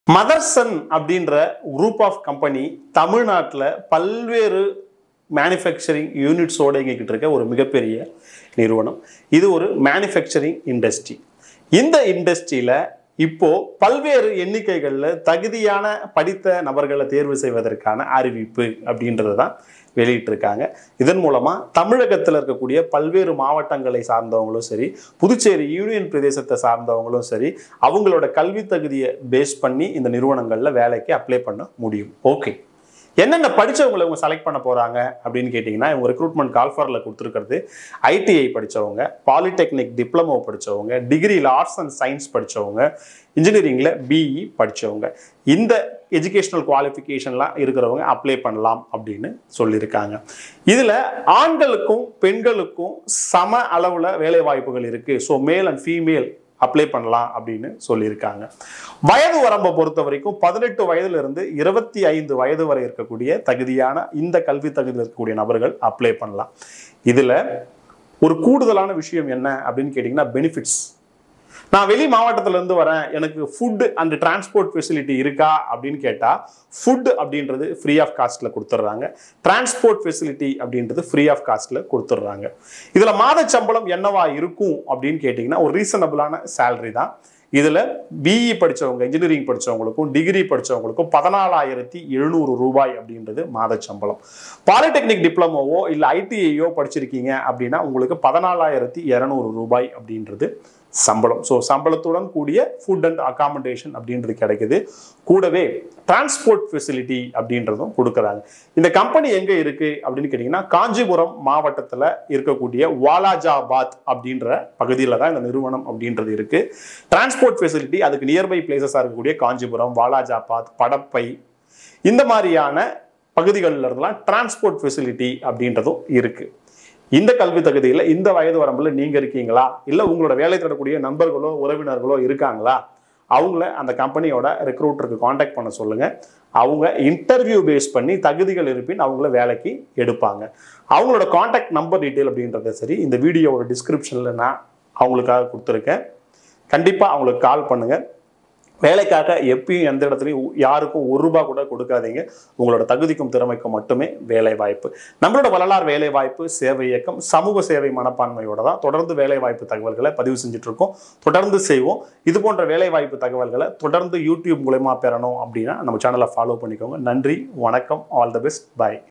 மதர்சன் அப்படின்ற group of company தமிழ்நாட்டில் பல்வேறு மேனுஃபேக்சரிங் யூனிட்ஸோடு இயங்கிக்கிட்டு இருக்க ஒரு மிகப்பெரிய நிறுவனம். இது ஒரு மேனுஃபேக்சரிங் இண்டஸ்ட்ரி. இந்த இண்டஸ்ட்ரியில் இப்போ பல்வேறு எண்ணிக்கைகளில் தகுதியான படித்த நபர்களை தேர்வு செய்வதற்கான அறிவிப்பு அப்படின்றது தான் வெளியிட்டிருக்காங்க. இதன் மூலமாக தமிழகத்தில் இருக்கக்கூடிய பல்வேறு மாவட்டங்களை சார்ந்தவங்களும் சரி, புதுச்சேரி யூனியன் பிரதேசத்தை சார்ந்தவங்களும் சரி, அவங்களோட கல்வி தகுதியை பேஸ் பண்ணி இந்த நிறுவனங்களில் வேலைக்கு அப்ளை பண்ண முடியும். ஓகே, என்னென்ன படித்தவங்களை இவங்க செலக்ட் பண்ண போகிறாங்க அப்படின்னு கேட்டிங்கன்னா, இவங்க ரெக்ரூட்மெண்ட் கால்ஃபரில் கொடுத்துருக்கிறது ஐடிஐ படித்தவங்க, பாலிடெக்னிக் டிப்ளமோ படித்தவங்க, டிகிரியில் ஆர்ட்ஸ் அண்ட் சயின்ஸ் படித்தவங்க, இன்ஜினியரிங்கில் பிஇ படித்தவங்க, இந்த எஜுகேஷனல் குவாலிஃபிகேஷன்லாம் இருக்கிறவங்க அப்ளை பண்ணலாம் அப்படின்னு சொல்லியிருக்காங்க. இதில் ஆண்களுக்கும் பெண்களுக்கும் சம அளவில் வேலை வாய்ப்புகள் இருக்குது. So male and female apply பண்ணலாம் அப்படின்னு சொல்லியிருக்காங்க. வயது வரம்பை பொறுத்த வரைக்கும் 18 வயதிலிருந்து 25 வயது வரை இருக்கக்கூடிய தகுதியான இந்த கல்வி தகுதியில் இருக்கக்கூடிய நபர்கள் அப்ளை பண்ணலாம். இதில் ஒரு கூடுதலான விஷயம் என்ன அப்படின்னு கேட்டிங்கன்னா, பெனிஃபிட்ஸ். நான் வெளி மாவட்டத்திலேருந்து வரேன், எனக்கு ஃபுட் அண்ட் டிரான்ஸ்போர்ட் ஃபெசிலிட்டி இருக்கா அப்படின்னு கேட்டால், ஃபுட் அப்படின்றது ஃப்ரீ ஆஃப் காஸ்ட்டில் கொடுத்துட்றாங்க. டிரான்ஸ்போர்ட் ஃபெசிலிட்டி அப்படின்றது ஃப்ரீ ஆஃப் காஸ்ட்டில் கொடுத்துட்றாங்க. இதில் மாத சம்பளம் என்னவா இருக்கும் அப்படின்னு கேட்டிங்கன்னா, ஒரு ரீசனபிளான சேலரி தான். இதில் பிஇ படித்தவங்க, இன்ஜினியரிங் படித்தவங்களுக்கும் டிகிரி படித்தவங்களுக்கும் 14,700 ரூபாய் அப்படின்றது மாத சம்பளம். பாலிடெக்னிக் டிப்ளமோவோ இல்லை ஐடிஐயோ படிச்சிருக்கீங்க அப்படின்னா உங்களுக்கு 14,200 ரூபாய் அப்படின்றது சம்பளம். ஸோ சம்பளத்துடன் கூடிய ஃபுட் அண்ட் அகாமடேஷன் அப்படின்றது கிடைக்குது. கூடவே டிரான்ஸ்போர்ட் ஃபெசிலிட்டி அப்படின்றதும் கொடுக்குறாங்க. இந்த கம்பெனி எங்கே இருக்குது அப்படின்னு கேட்டிங்கன்னா, காஞ்சிபுரம் மாவட்டத்தில் இருக்கக்கூடிய வாலாஜாபாத் அப்படின்ற பகுதியில் தான் இந்த நிறுவனம் அப்படின்றது இருக்குது. டிரான்ஸ்போர்ட் ஃபெசிலிட்டி அதுக்கு நியர்பை பிளேசஸாக இருக்கக்கூடிய காஞ்சிபுரம், வாலாஜாபாத், படப்பை, இந்த மாதிரியான பகுதிகளில் இருந்தெல்லாம் டிரான்ஸ்போர்ட் ஃபெசிலிட்டி அப்படின்றதும் இருக்குது. இந்த கல்வி தகுதியில் இந்த வயது வரம்பில் நீங்கள் இருக்கீங்களா, இல்லை உங்களோட வேலை தரக்கூடிய நண்பர்களோ உறவினர்களோ இருக்காங்களா, அவங்கள அந்த கம்பெனியோட ரெக்ரூட்டருக்கு காண்டாக்ட் பண்ண சொல்லுங்கள். அவங்க இன்டர்வியூ பேஸ் பண்ணி தகுதிகள் இருப்பின் அவங்கள வேலைக்கு எடுப்பாங்க. அவங்களோட காண்டாக்ட் நம்பர் டீட்டெயில் அப்படின்றத சரி இந்த வீடியோவோட டிஸ்கிரிப்ஷனில் நான் அவங்களுக்காக கொடுத்துருக்கேன். கண்டிப்பாக அவங்களுக்கு கால் பண்ணுங்கள். வேலைக்காக எப்பயும் எந்த இடத்துலையும் யாருக்கும் ₹1 கூட கொடுக்காதீங்க. உங்களோட தகுதிக்கும் திறமைக்கும் மட்டுமே வேலை வாய்ப்பு. நம்மளோட வள்ளலார் வேலை வாய்ப்பு சேவை இயக்கம் சமூக சேவை மனப்பான்மையோட தான் தொடர்ந்து வேலை வாய்ப்பு தகவல்களை பதிவு செஞ்சுட்டு இருக்கோம். தொடர்ந்து செய்வோம். இது போன்ற வேலை வாய்ப்பு தகவல்களை தொடர்ந்து யூடியூப் மூலமா பெறணும் அப்படின்னா நம்ம சேனலை ஃபாலோ பண்ணிக்கோங்க. நன்றி, வணக்கம், ஆல் தி பெஸ்ட், பை.